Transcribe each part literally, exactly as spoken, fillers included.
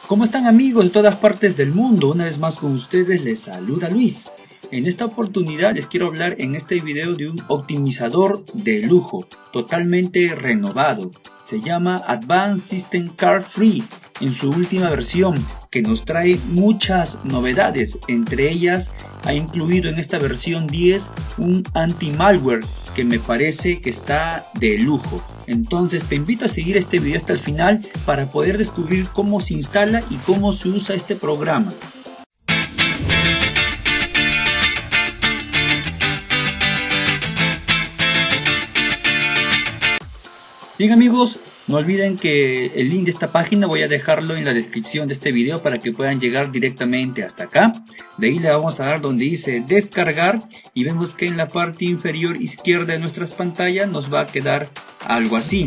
¿Cómo están, amigos de todas partes del mundo? Una vez más con ustedes les saluda Luis. En esta oportunidad les quiero hablar en este video de un optimizador de lujo, totalmente renovado. Se llama Advanced System Card Free en su última versión, que nos trae muchas novedades. Entre ellas ha incluido en esta versión diez un anti-malware que me parece que está de lujo. Entonces te invito a seguir este video hasta el final para poder descubrir cómo se instala y cómo se usa este programa. Bien, amigos, no olviden que el link de esta página voy a dejarlo en la descripción de este video para que puedan llegar directamente hasta acá. De ahí le vamos a dar donde dice descargar y vemos que en la parte inferior izquierda de nuestras pantallas nos va a quedar algo así.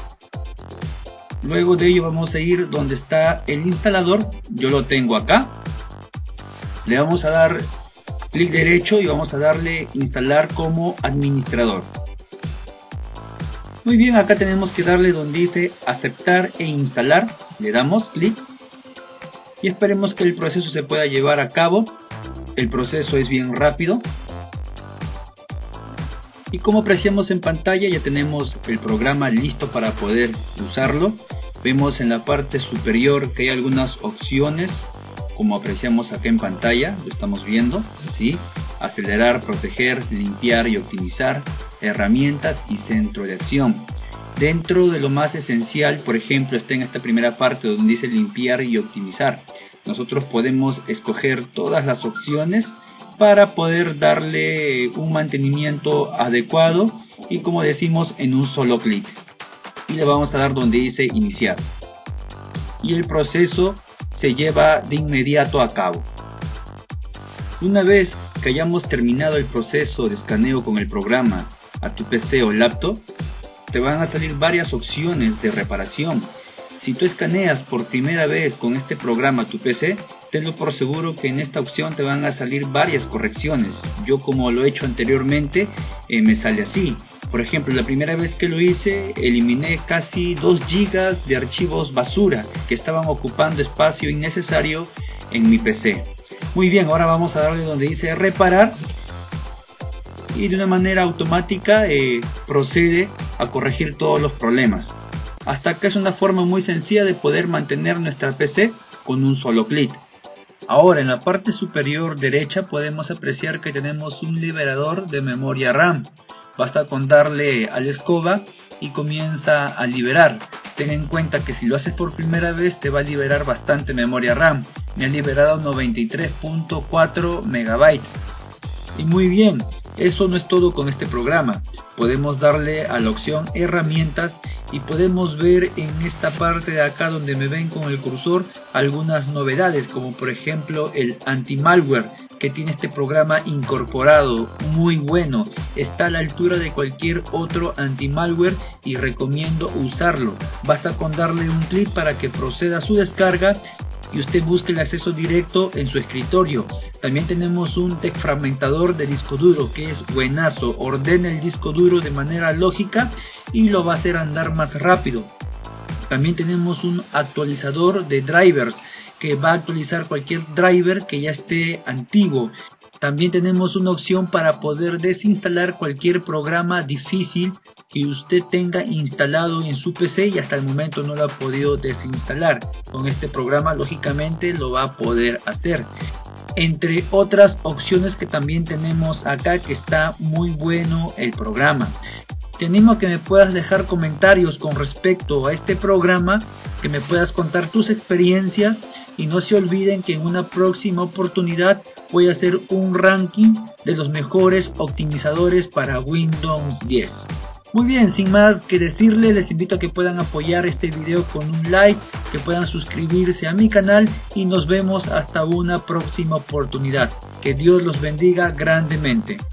Luego de ello vamos a ir donde está el instalador. Yo lo tengo acá. Le vamos a dar clic derecho y vamos a darle instalar como administrador. Muy bien, acá tenemos que darle donde dice aceptar e instalar. Le damos clic y esperemos que el proceso se pueda llevar a cabo. El proceso es bien rápido. Y como apreciamos en pantalla, ya tenemos el programa listo para poder usarlo. Vemos en la parte superior que hay algunas opciones, como apreciamos acá en pantalla, lo estamos viendo, ¿sí? Acelerar, proteger, limpiar y optimizar, herramientas y centro de acción. Dentro de lo más esencial, por ejemplo, está en esta primera parte donde dice limpiar y optimizar. Nosotros podemos escoger todas las opciones para poder darle un mantenimiento adecuado y, como decimos, en un solo clic. Y le vamos a dar donde dice iniciar. Y el proceso se lleva de inmediato a cabo. Una vez que hayamos terminado el proceso de escaneo con el programa a tu P C o laptop, te van a salir varias opciones de reparación. Si tú escaneas por primera vez con este programa a tu P C, tenlo por seguro que en esta opción te van a salir varias correcciones. Yo, como lo he hecho anteriormente, eh, me sale así. Por ejemplo, la primera vez que lo hice, eliminé casi dos gigas de archivos basura que estaban ocupando espacio innecesario en mi P C. Muy bien, ahora vamos a darle donde dice reparar y de una manera automática eh, procede a corregir todos los problemas. Hasta acá es una forma muy sencilla de poder mantener nuestra P C con un solo clic. Ahora, en la parte superior derecha podemos apreciar que tenemos un liberador de memoria RAM. Basta con darle a la escoba y comienza a liberar. Ten en cuenta que si lo haces por primera vez te va a liberar bastante memoria RAM. Me ha liberado noventa y tres punto cuatro megabytes. Y muy bien, eso no es todo con este programa. Podemos darle a la opción herramientas y podemos ver en esta parte de acá donde me ven con el cursor algunas novedades, como por ejemplo el anti-malware que tiene este programa incorporado, muy bueno, está a la altura de cualquier otro anti-malware y recomiendo usarlo. Basta con darle un clic para que proceda a su descarga y usted busque el acceso directo en su escritorio. También tenemos un desfragmentador de disco duro que es buenazo, ordena el disco duro de manera lógica y lo va a hacer andar más rápido. También tenemos un actualizador de drivers que va a actualizar cualquier driver que ya esté antiguo. También tenemos una opción para poder desinstalar cualquier programa difícil que usted tenga instalado en su P C y hasta el momento no lo ha podido desinstalar. Con este programa lógicamente lo va a poder hacer. Entre otras opciones que también tenemos acá, que está muy bueno el programa. Te animo a que me puedas dejar comentarios con respecto a este programa, que me puedas contar tus experiencias y no se olviden que en una próxima oportunidad voy a hacer un ranking de los mejores optimizadores para Windows diez. Muy bien, sin más que decirles, les invito a que puedan apoyar este video con un like, que puedan suscribirse a mi canal y nos vemos hasta una próxima oportunidad. Que Dios los bendiga grandemente.